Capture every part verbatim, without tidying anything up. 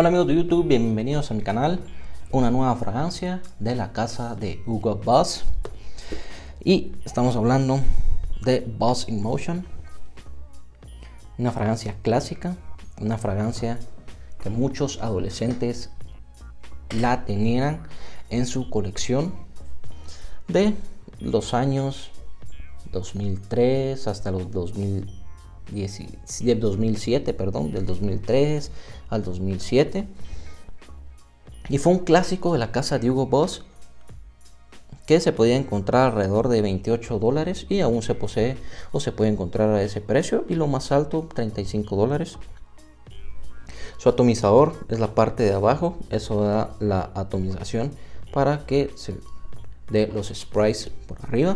Hola amigos de YouTube, bienvenidos a mi canal. Una nueva fragancia de la casa de Hugo Boss. Y estamos hablando de Boss in Motion. Una fragancia clásica, una fragancia que muchos adolescentes la tenían en su colección de los años dos mil tres hasta los dos mil diez, del dos mil siete, perdón, del dos mil tres al dos mil siete, y fue un clásico de la casa de Hugo Boss que se podía encontrar alrededor de veintiocho dólares y aún se posee o se puede encontrar a ese precio, y lo más alto treinta y cinco dólares. Su atomizador es la parte de abajo, eso da la atomización para que se dé los sprays por arriba.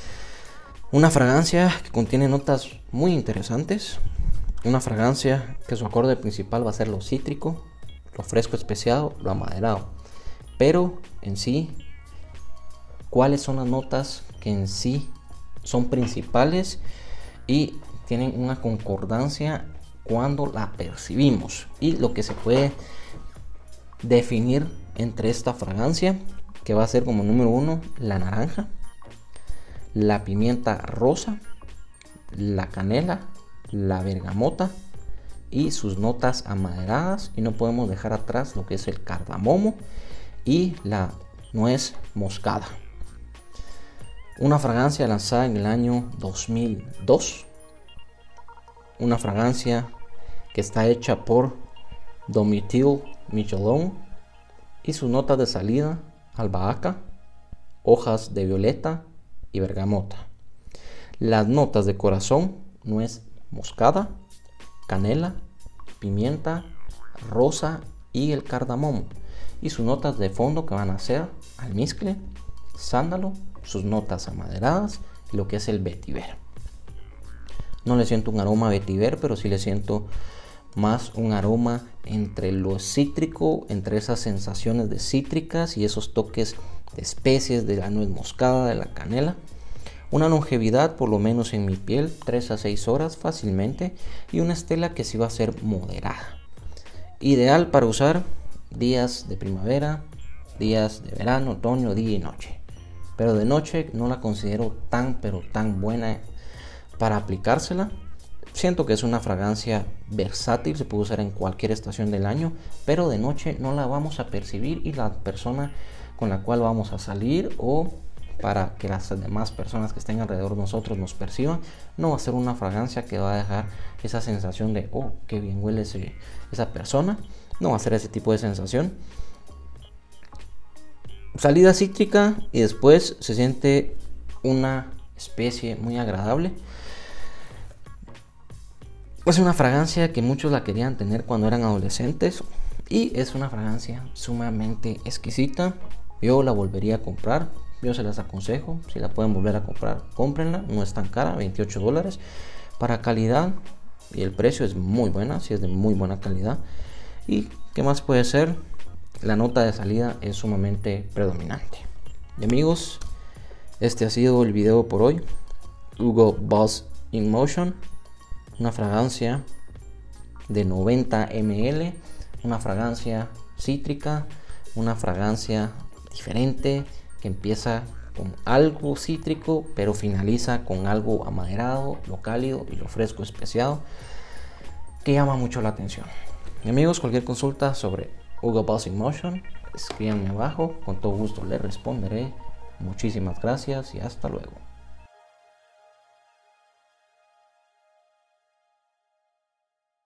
Una fragancia que contiene notas muy interesantes. Una fragancia que su acorde principal va a ser lo cítrico, lo fresco especiado, lo amaderado. Pero en sí, ¿cuáles son las notas que en sí son principales y tienen una concordancia cuando la percibimos? Y lo que se puede definir entre esta fragancia, que va a ser como número uno la naranja, la pimienta rosa, la canela, la bergamota y sus notas amaderadas, y no podemos dejar atrás lo que es el cardamomo y la nuez moscada. Una fragancia lanzada en el año dos mil dos, una fragancia que está hecha por Domitille Michelon, y sus notas de salida: albahaca, hojas de violeta y bergamota. Las notas de corazón: nuez moscada, canela, pimienta rosa y el cardamomo. Y sus notas de fondo, que van a ser almizcle, sándalo, sus notas amaderadas y lo que es el vetiver. No le siento un aroma a vetiver, pero sí le siento más un aroma entre lo cítrico, entre esas sensaciones de cítricas y esos toques de especies de la nuez moscada, de la canela. Una longevidad, por lo menos en mi piel, tres a seis horas fácilmente, y una estela que sí va a ser moderada. Ideal para usar días de primavera, días de verano, otoño, día y noche. Pero de noche no la considero tan pero tan buena para aplicársela. Siento que es una fragancia versátil, se puede usar en cualquier estación del año, pero de noche no la vamos a percibir, y la persona con la cual vamos a salir o para que las demás personas que estén alrededor de nosotros nos perciban, no va a ser una fragancia que va a dejar esa sensación de oh, qué bien huele ese, esa persona. No va a ser ese tipo de sensación. Salida cítrica y después se siente una especie muy agradable. Es una fragancia que muchos la querían tener cuando eran adolescentes, y es una fragancia sumamente exquisita. Yo la volvería a comprar. Yo se las aconsejo, si la pueden volver a comprar, cómprenla, no es tan cara, veintiocho dólares. Para calidad, y el precio es muy buena, si es de muy buena calidad. Y qué más puede ser, la nota de salida es sumamente predominante. Y amigos, este ha sido el video por hoy. Hugo Boss in Motion, una fragancia de noventa mililitros, una fragancia cítrica, una fragancia diferente, que empieza con algo cítrico pero finaliza con algo amaderado, lo cálido y lo fresco especiado, que llama mucho la atención. Y amigos, cualquier consulta sobre Hugo Boss in Motion, escríbanme abajo, con todo gusto les responderé. Muchísimas gracias y hasta luego.